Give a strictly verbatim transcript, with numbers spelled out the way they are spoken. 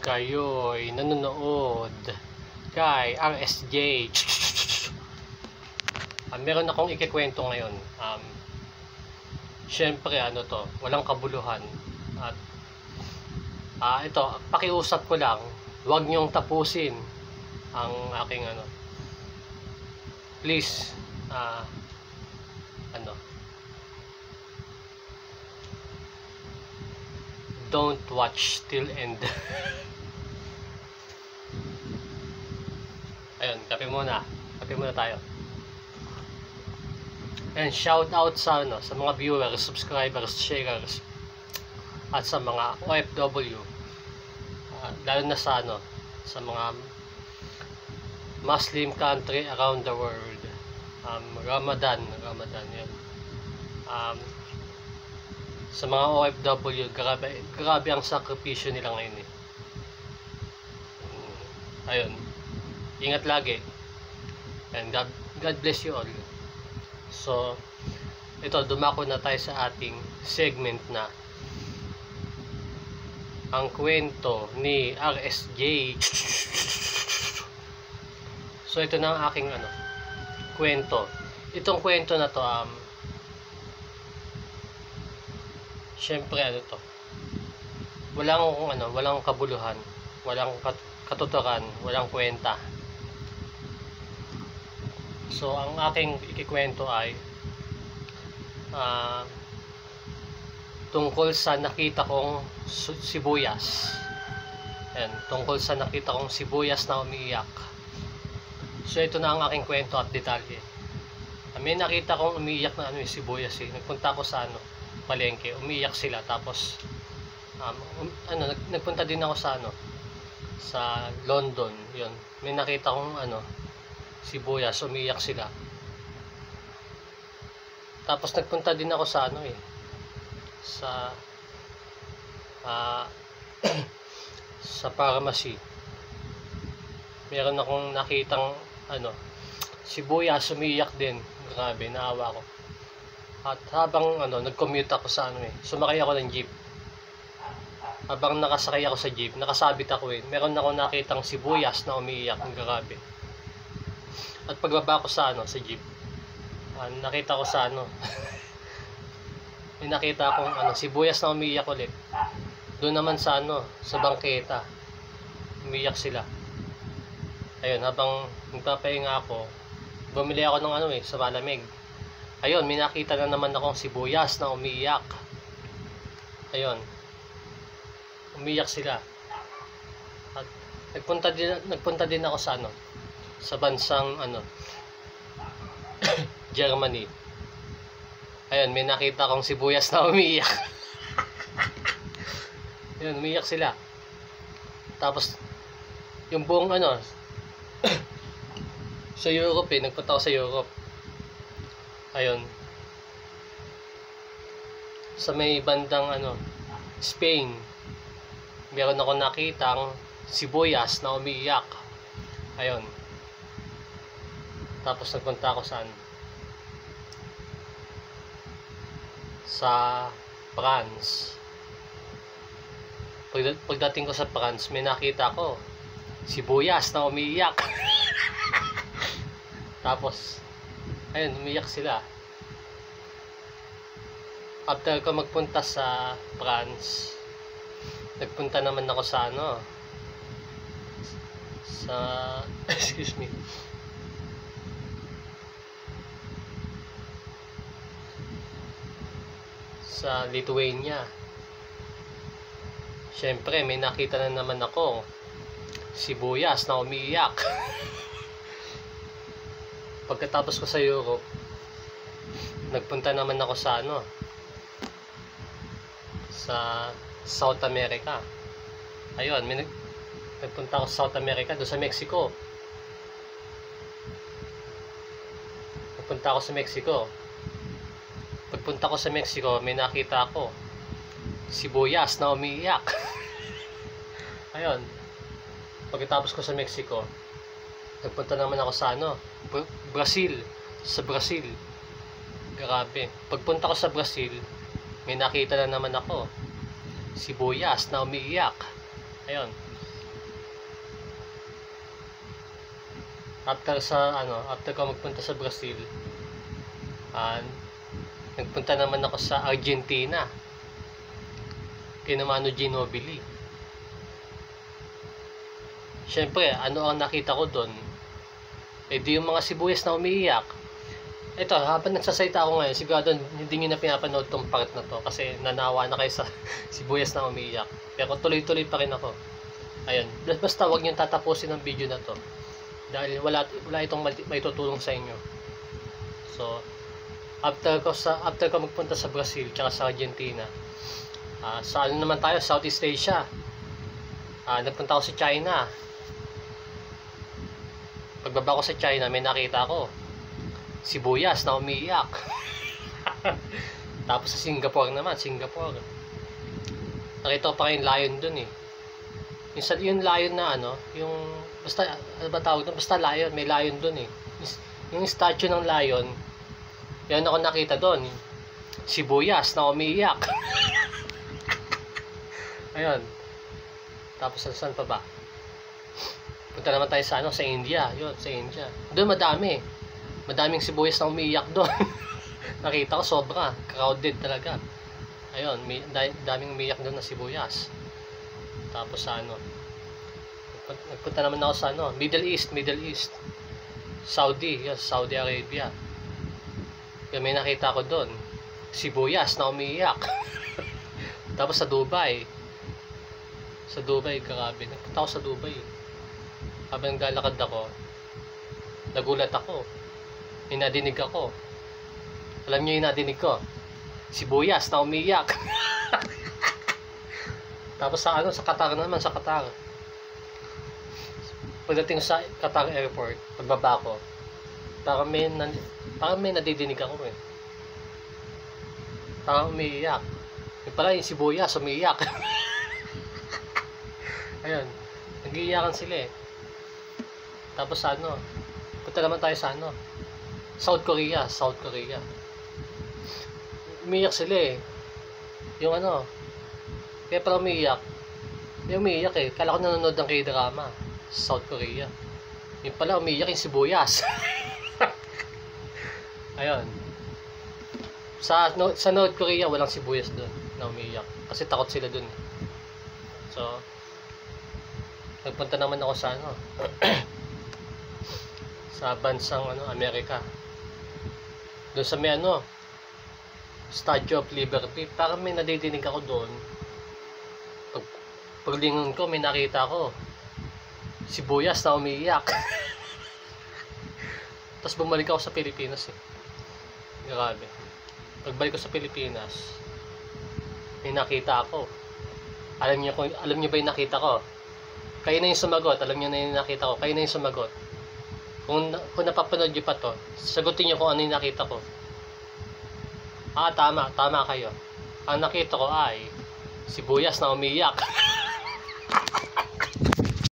kayo'y nanonood kay R S J. uh, meron akong ikikwento ngayon. Um, Siyempre, ano to, walang kabuluhan. At uh, ito, pakiusap ko lang, huwag niyong tapusin ang aking ano. Please, uh, ano, don't watch till end. Ayun, kape muna. Kape muna tayo. And shout out sa ano, sa mga viewers, subscribers, sharers at sa mga O F W. Uh, lalo na sa ano, sa mga Muslim country around the world. Um, Ramadan, Ramadan 'yan. Um, sa mga O F W, grabe, grabe ang sakripisyo nila ngayon eh. Ayun. Ingat lagi. And God, God bless you all. So, ito, dumako na tayo sa ating segment na ang kwento ni R S J. So, ito na ang aking ano, kwento. Itong kwento na to, um, syempre, ano to, walang, ano, walang kabuluhan, walang katuturan, walang kwenta. So, ang aking ikikwento ay uh, tungkol sa nakita kong sibuyas. Ayan, tungkol sa nakita kong sibuyas na umiiyak. So, ito na ang aking kwento at detalye. May nakita kong umiiyak na ano yung sibuyas eh. Nagpunta ako sa ano, palengke, umiiyak sila. Tapos, um, um, ano, nag, nagpunta din ako sa ano, sa London. Yun, may nakita kong ano, sibuyas, umiiyak sila. Tapos nagpunta din ako sa ano eh, sa uh, sa pharmacy. Meron akong nakitang ano, sibuyas, umiiyak din. Grabe, naawa ko. At habang ano, nag-commute ako sa ano eh, sumakay ako ng jeep. Habang nakasakay ako sa jeep, nakasabit ako eh, meron akong nakitang sibuyas na umiiyak. Grabe. At pagbaba ko sa ano, sa jeep, uh, nakita ko sa ano, may nakita akong ano, sibuyas na umiiyak ulit. Doon naman sa ano, sa bangketa, umiiyak sila. Ayun, habang nagpapahinga ako, bumili ako ng ano eh, sa malamig. Ayun, may nakita na naman akong sibuyas na umiiyak. Ayun, umiiyak sila. At nagpunta din, nagpunta din ako sa ano, sa bansang ano, Germany. Ayun, may nakita kong sibuyas na umiiyak. Ayun, umiiyak sila. Tapos yung buong ano, sa Europe eh, nagpunta ako sa Europe. Ayun, sa may bandang ano, Spain, meron ako nakitang sibuyas na umiiyak. Ayun. Tapos nagpunta ako saan? Sa France. Pag, pagdating ko sa France, may nakita ko sibuyas na umiiyak. Tapos, ayun, umiiyak sila. After ko magpunta sa France, nagpunta naman ako sa ano, sa, excuse me, sa Lithuania. Siyempre, may nakita na naman ako sibuyas na umiiyak. Pagkatapos ko sa Europe, nagpunta naman ako sa ano, sa South America. Ayun, may nag, nagpunta ako sa South America, doon sa Mexico. Nagpunta ako sa Mexico. Pagpunta ko sa Mexico, may nakita ako sibuyas na umiiyak. Ayun, pagkatapos ko sa Mexico, nagpunta naman ako sa ano, Brazil. Sa Brazil, grabe, pagpunta ko sa Brazil, may nakita na naman ako sibuyas na umiiyak. Ayun, after sa ano, after ko magpunta sa Brazil, uh, nagpunta naman ako sa Argentina kina Manu Ginobili. Syempre, ano ang nakita ko doon? Eh di yung mga sibuyas na umiiyak. Ito, habang nagsasalita ako ngayon, siguro hindi nyo na pinapanood tong part na to kasi nanawa na kayo sa sibuyas na umiiyak. Pero tuloy-tuloy pa rin ako. Ayun, basta wag nyo tatapusin ang video na to dahil wala, wala itong may tutulong sa inyo. So, after ko, sa, after ko magpunta sa Brazil tsaka sa Argentina, uh, sa ano naman tayo, Southeast Asia, uh, nagpunta ako sa China. Pagbaba ko sa China, may nakita ko sibuyas na umiiyak. Tapos sa Singapore naman, Singapore, nakita ko pa yung lion dun eh. Yung, yung lion na ano, yung, basta, ano ba tawag dun? Basta lion, may lion dun eh. Yung statue ng lion, yan ako nakita dun. Sibuyas na umiiyak. Ayun. Tapos saan pa ba? Punta naman tayo sa ano, sa India. Yun, sa India. Doon madami. Madaming sibuyas na umiiyak doon. Nakita ko sobra, crowded talaga. Ayun, may daming umiiyak doon na sibuyas. Tapos sa ano, nagpunta naman ako sa ano, Middle East, Middle East. Saudi, yun, Saudi Arabia. Yung may nakita ko doon, sibuyas na umiiyak. Tapos sa Dubai. Sa Dubai, grabe. Nagpunta ako sa Dubai. Habang naglalakad ako, nagulat ako. May nadinig ako. Alam niyo yung nadinig ko? Sibuyas na umiiyak. Tapos sa ano, sa Qatar naman, sa Qatar. Pagdating sa Qatar Airport, pagbaba ko, parang may, parang may nadidinig ako eh. Parang umiiyak. Yung pala yung sibuyas, umiiyak. Ayun, nag-iiyakan sila eh. Tapos sa ano, punta naman tayo sa ano, South Korea, South Korea. Umiiyak sila eh. Yung ano, kaya pala umiiyak. Yung umiiyak eh, kala ko nanonood ng K-drama, South Korea. Yung pala umiiyak yung sibuyas. Ayun. Sa, no, sa North Korea, walang sibuyas doon na umiiyak. Kasi takot sila doon. So, nagpunta naman ako sa ano, sa bansang ano, Amerika. Doon sa may ano, Statue of Liberty. Parang may nadidinig ako doon. Pag, paglingon ko, may nakita ko sibuyas na umiiyak. Tapos bumalik ako sa Pilipinas eh. Grabe. Pagbalik ko sa Pilipinas, may nakita ako. Alam niyo kung alam niyo ba yung nakita ko? Kayo na yung sumagot. Alam niyo na yung nakita ko. Kayo na yung sumagot. Kung, kung napapanood niyo pa to, sagutin niyo kung ano yung nakita ko. Ah, tama. Tama kayo. Ang nakita ko ay sibuyas na umiiyak.